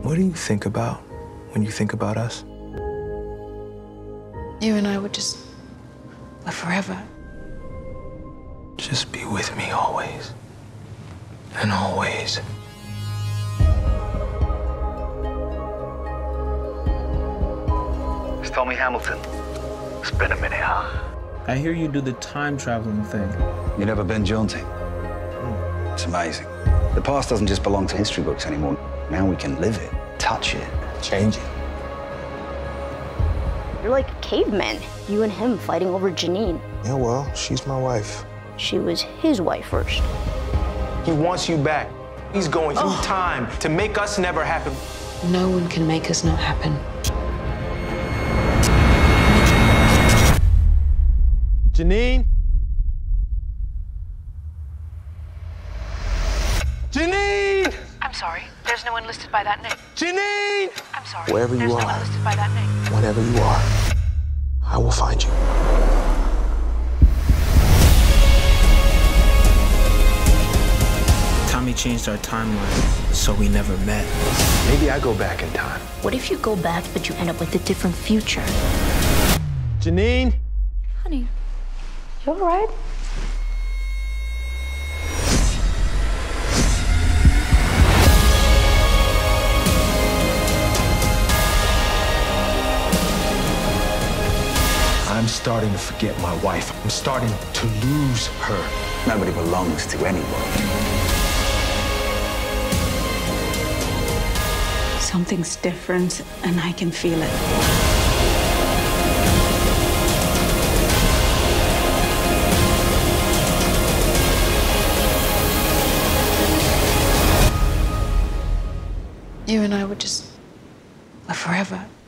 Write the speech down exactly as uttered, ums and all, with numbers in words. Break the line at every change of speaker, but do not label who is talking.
What do you think about when you think about us?
You and I would just live forever.
Just be with me always. And always.
It's Tommy Hamilton. It's been a minute, huh?
I hear you do the time traveling thing.
You never been jaunting? Mm. It's amazing. The past doesn't just belong to history books anymore. Now we can live it, touch it, change it.
You're like cavemen. You and him fighting over Janine.
Yeah, well, she's my wife.
She was his wife first.
He wants you back. He's going through
Oh.
time to make us never happen.
No one can make us not happen.
Janine? Janine!
I'm sorry. There's no one listed by that name.
Janine!
I'm sorry.
Wherever you
There's no
are.
one listed by that name.
Whenever you are, I will find you.
Tommy changed our timeline, so we never met.
Maybe I go back in time.
What if you go back, but you end up with a different future?
Janine?
Honey, you all right?
I'm starting to forget my wife. I'm starting to lose her.
Nobody belongs to anyone.
Something's different, and I can feel it.
You and I would just live forever.